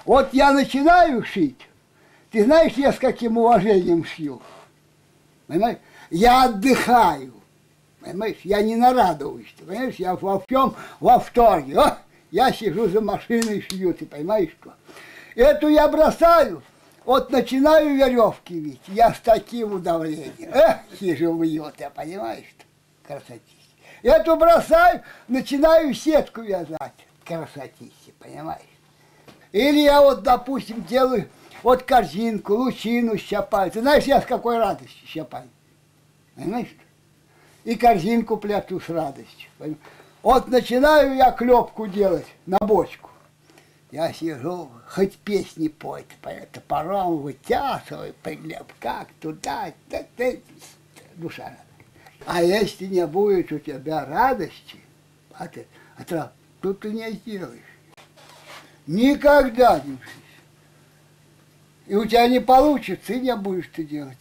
Вот я начинаю шить, ты знаешь, я с каким уважением шью, понимаешь? Я отдыхаю, понимаешь, я не нарадуюсь, ты понимаешь, я во всем в восторге. О, я сижу за машиной, шью, ты понимаешь, что? Эту я бросаю, вот начинаю веревки вить, я с таким удовлетворением. Эх, хижу вьет, я понимаешь, что? Красотища. Эту бросаю, начинаю сетку вязать, красотища, понимаешь? Или я вот, допустим, делаю вот корзинку, лучину щапаю. Ты знаешь, я с какой радостью щапаю? Понимаешь? И корзинку плету с радостью. Понимаешь? Вот начинаю я клепку делать на бочку. Я сижу, хоть песни пой, топором вытясываю, как туда, душа радость. А если не будет у тебя радости, то ты не сделаешь. Никогда не учись. И у тебя не получится, и не будешь ты делать.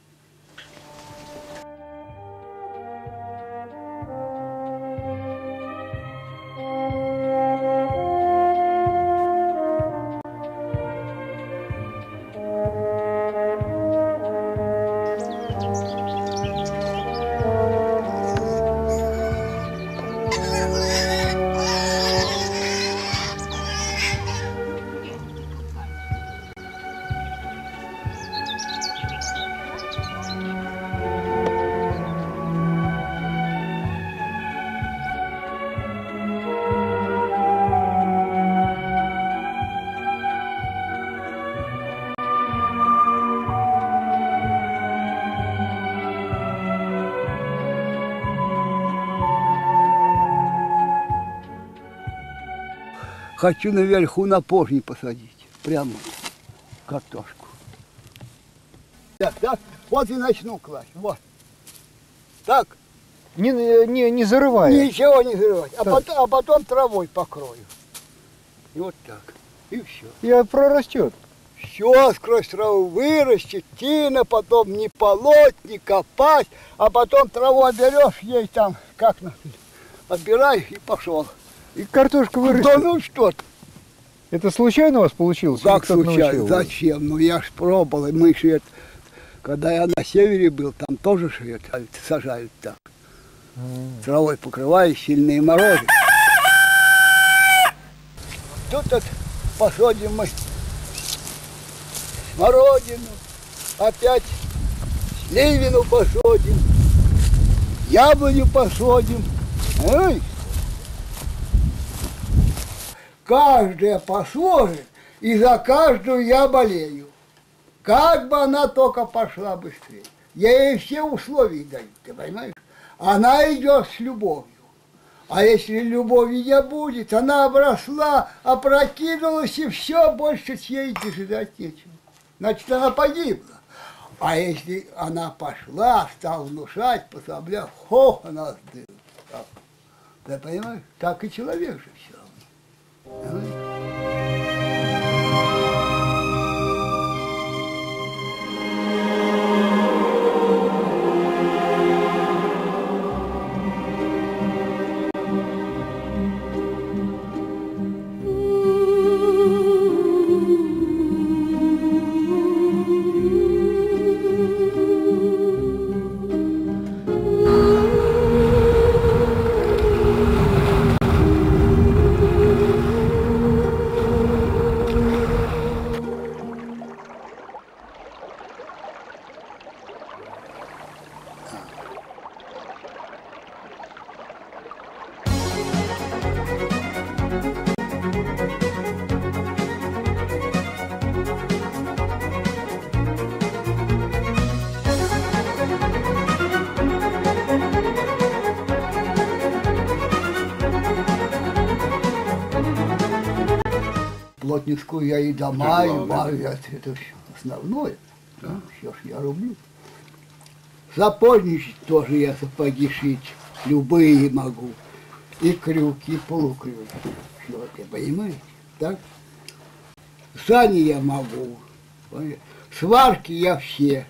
Хочу наверху на поршни посадить, прямо картошку. Так, вот и начну класть, вот. Так. Не зарывая. Ничего не зарывать, а потом травой покрою. И вот так, и все. И прорастет. Все сквозь траву вырастет, тина, потом не полоть, не копать, а потом траву берешь, ей там, как отбираешь и пошел. И картошка вырастет. Да ну что ты. Это случайно у вас получилось? Как случайно? Зачем? Ну я ж пробовал, мы же это, когда я на севере был, там тоже сажают так. Травой покрывают, сильные морозы. Тут вот посадим мы смородину, опять сливину посадим, яблоню посадим. Ой. Каждая посажит, и за каждую я болею. Как бы она только пошла быстрее. Я ей все условия даю, ты понимаешь? Она идет с любовью. А если любови не будет, она обросла, опрокинулась, и все, больше с ей ждать нечего. Значит, она погибла. А если она пошла, стала внушать, пособляв, она сдыла. Ты понимаешь? Так и человек же все равно. Плотницкую я и дома, и бары, это все основное. Да, все ж я рублю. Сапожничать тоже я сапоги шить, любые могу. И крюки, и полукрюки. Все, ты понимаете? Так? Сани я могу. Сварки я все.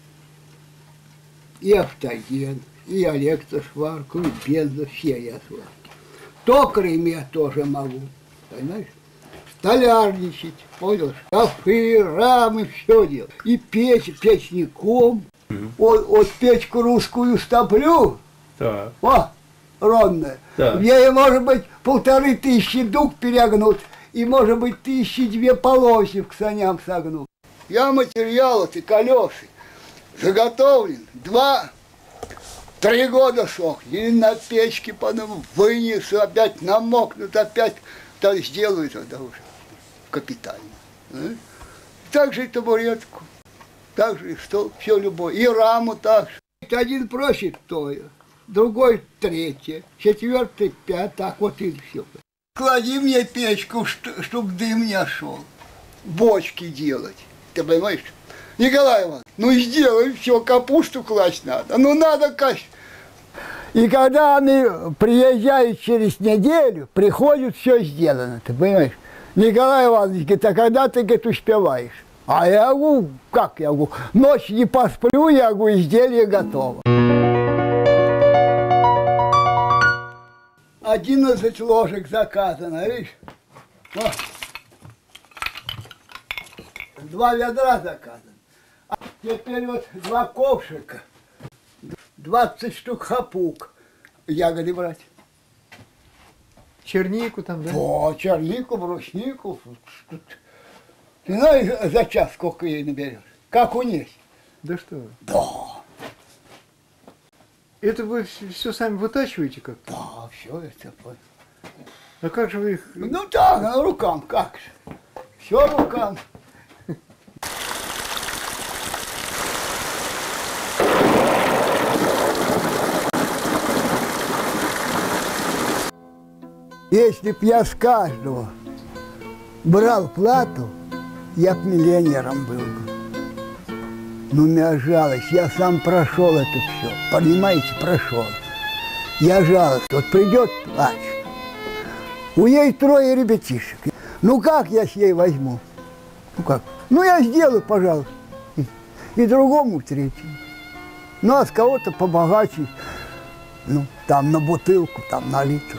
И автоген, и электросварку, и бензо, все я сварки. Токарем я тоже могу. Понимаешь? столярничать, понял? Шкафы, рамы, все делать. И печь печником. Вот печку русскую стоплю. Так. О, ровная. Так. В ней, может быть, 1500 дуг перегнут. И, может быть, 1002 полоси к саням согнут. Я материал, эти колеса заготовлен. 2-3 года сох. И на печке потом вынесу, опять намокнут, опять то сделают это уже капитально. Так же и табуретку, так же и стол, все любое. И раму так же. Один просит то, другой третье, четвертый, пятый, так вот и все. Клади мне печку, чтоб дым не шел. Бочки делать. Ты понимаешь? Николай Иванович, ну сделай все, капусту класть надо. Ну надо касть. И когда они приезжают через неделю, приходят, все сделано. Ты понимаешь? Николай Иванович говорит, а когда ты, говорит, успеваешь? А я говорю, как я говорю, ночь не посплю, я говорю, изделие готово. 11 ложек заказано, видишь? О. 2 ведра заказано. А теперь вот 2 ковшика, 20 штук хапук. Ягоды брать. Чернику там, да? О, чернику, бруснику. Ты знаешь, за час сколько ей наберешь? Как унесть? Да что вы? Да. Это вы все сами вытачиваете как-то? Да, все это. А как же вы их... Ну так, рукам, как же. Все рукам. Если б я с каждого брал плату, я б миллионером был бы. Ну, мне жалость, я сам прошел это все, понимаете, прошел. Я жалость, вот придет плач, у ней 3 ребятишек. Ну, как я с ней возьму? Ну, как? Ну, я сделаю, пожалуйста, и другому третьему. Ну, а с кого-то побогаче, ну, там на бутылку, там на литр.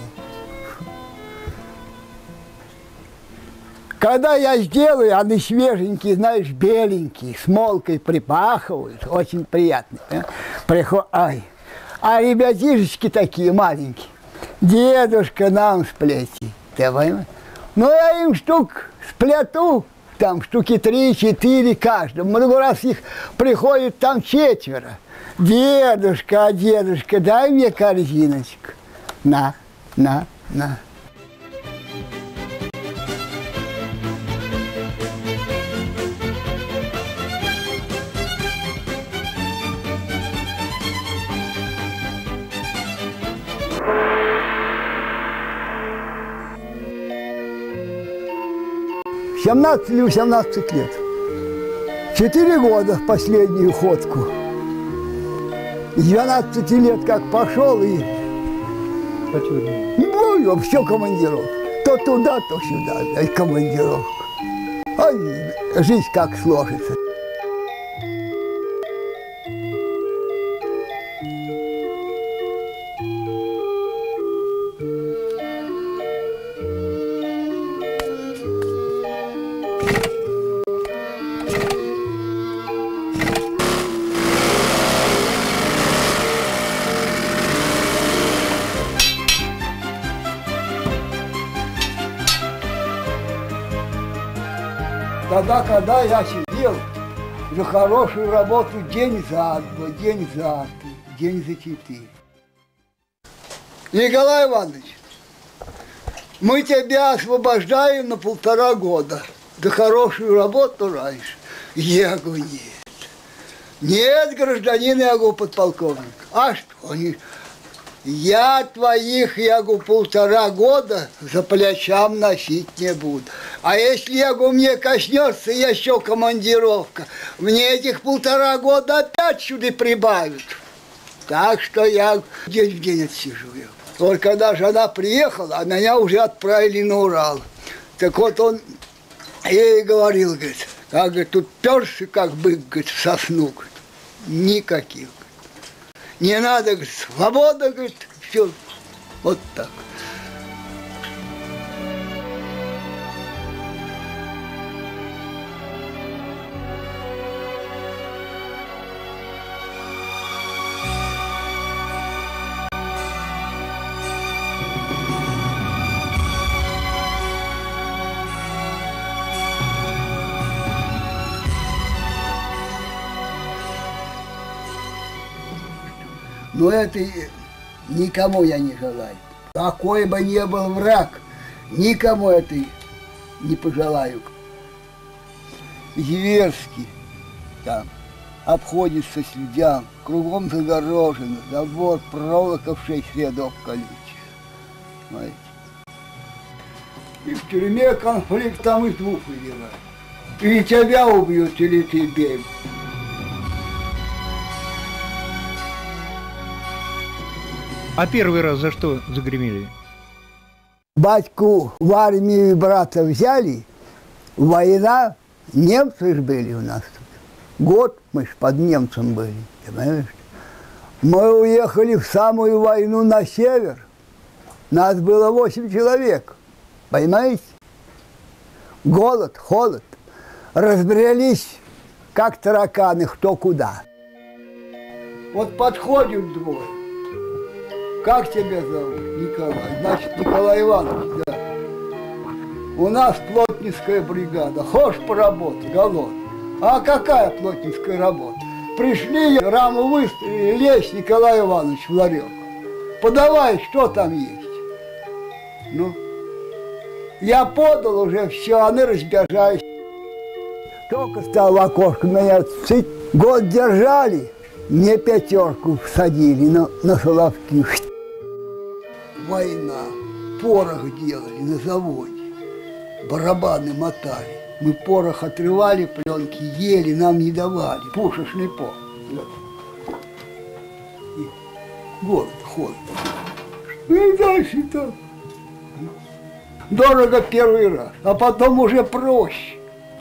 Когда я сделаю, они свеженькие, знаешь, беленькие, с молкой припахивают, очень приятно. Ай. А ребятишечки такие маленькие, дедушка нам сплети, ты понимаешь? Ну, я им штук сплету, там штуки 3-4 каждому. Много раз их приходит там 4. Дедушка, дай мне корзиночку. На. В 17 или 18 лет. 4 года в последнюю ходку. С 12 лет как пошел и... Ну, все командировка. То туда, то сюда, и командировка. Ай, жизнь как сложится. Тогда, когда я сидел за хорошую работу день за 2, день за 3, день за 4. Николай Иванович, мы тебя освобождаем на 1,5 года за хорошую работу раньше. Я говорю, нет. Нет, гражданин, я говорю, подполковник. А что они? Я твоих, я говорю, 1,5 года за плечам носить не буду. А если, я говорю, мне коснется еще командировка, мне этих 1,5 года опять сюда прибавят. Так что я день в день отсижу. Вот когда жена приехала, а меня уже отправили на Урал. Так вот он ей говорил, говорит, как, говорит, тут перся, как бык, говорит, в сосну, говорит, никаких. Не надо, говорит, свобода, говорит, все, вот так. Но это никому я не желаю. Какой бы ни был враг, никому это не пожелаю. Зверски там обходится с людям, кругом загорожено, забор, проволока в 6 рядов колючих. Знаете. И в тюрьме конфликт там из двух выбирают. Или тебя убьют, или ты бей. А первый раз за что загремели? Батьку в армию брата взяли, война, немцы ж были у нас тут. Год мы ж под немцем были, понимаешь? Мы уехали в самую войну на север. Нас было 8 человек, понимаете? Голод, холод. Разбрелись, как тараканы, кто куда. Вот подходят двое. Как тебя зовут? Николай. Значит, Николай Иванович, да. У нас плотницкая бригада. Хочешь поработать? Голод. А какая плотницкая работа? Пришли, раму выставили, лезь, Николай Иванович, в ларек. Подавай, что там есть. Ну, я подал уже все, они разбежались. Только стал в окошко меня цыть. Год держали, мне 5 всадили на соловки. Война, порох делали на заводе, барабаны мотали. Мы порох отрывали, пленки ели, нам не давали. Пушечный порох. И голод, холод. Ну и дальше так. Дорого первый раз, а потом уже проще.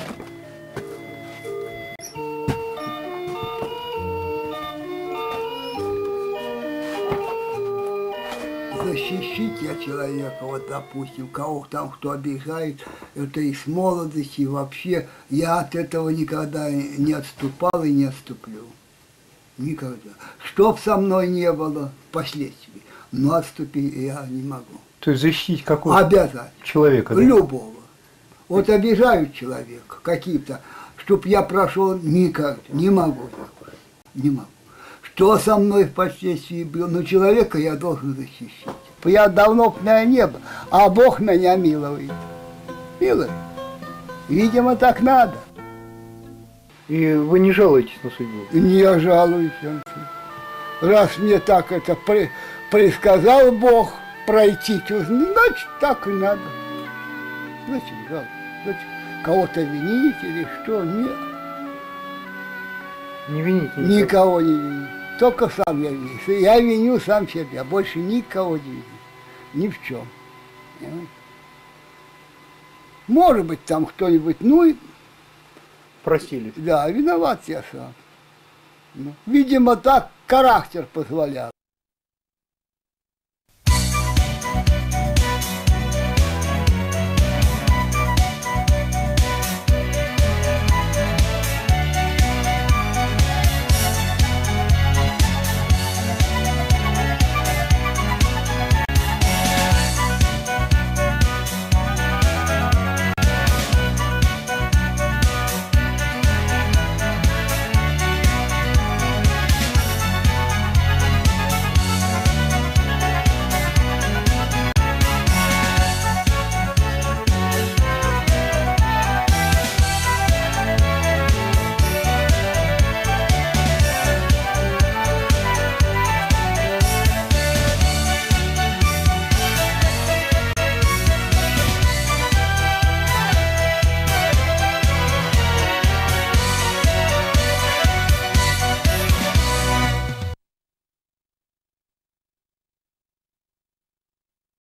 Защищить я человека, вот допустим, кого там кто обижает, это и с молодости, и вообще я от этого никогда не отступал и не отступлю. Никогда. Чтоб со мной не было впоследствии, но отступить я не могу. То есть защитить какого-то обязательно человека? Да? Любого. Вот обижают человека какие-то, чтоб я прошел никогда. Не могу. Не могу. Что со мной впоследствии было, но человека я должен защищать. Я давно меня не было, а Бог меня милует. Милует. Видимо, так надо. И вы не жалуетесь на судьбу? Не жалуюсь. Раз мне так это предсказал Бог пройти, значит, так и надо. Зачем жаловаться? Зачем кого-то винить или что? Нет. Не вините никого не виню. Только сам я виню. Я виню сам себя, больше никого не виню. Ни в чем. Может быть, там кто-нибудь, ну и... Просили. Да, виноват я сам. Ну, видимо, так характер позволял.